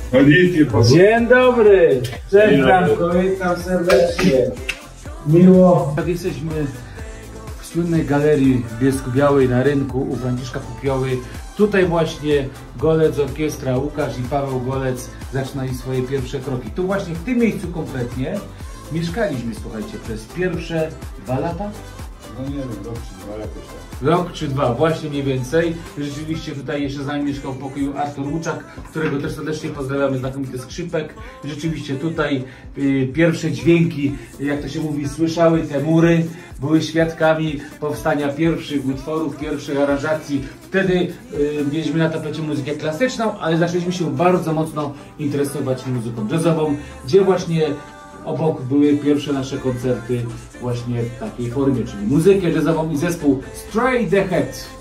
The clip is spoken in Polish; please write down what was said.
Dzień dobry! Cześć Franko, witam serdecznie. Miło. Tak, jesteśmy w słynnej galerii w Bielsku-Białej na rynku u Franciszka Kupioły. Tutaj właśnie Golec Orkiestra, Łukasz i Paweł Golec zaczynali swoje pierwsze kroki. Tu właśnie w tym miejscu konkretnie mieszkaliśmy, słuchajcie, przez pierwsze 2 lata? No nie wiem, rok czy 2 lata. Rok czy 2, właśnie mniej więcej. Rzeczywiście tutaj jeszcze z nami mieszkał w pokoju Artur Łuczak, którego też serdecznie pozdrawiamy, znakomity skrzypek. Rzeczywiście tutaj pierwsze dźwięki, jak to się mówi, słyszały te mury, były świadkami powstania pierwszych utworów, pierwszych aranżacji. Wtedy mieliśmy na tapecie muzykę klasyczną, ale zaczęliśmy się bardzo mocno interesować muzyką jazzową, gdzie właśnie obok były pierwsze nasze koncerty właśnie w takiej formie, czyli muzykę jazzową i zespół Straight Ahead.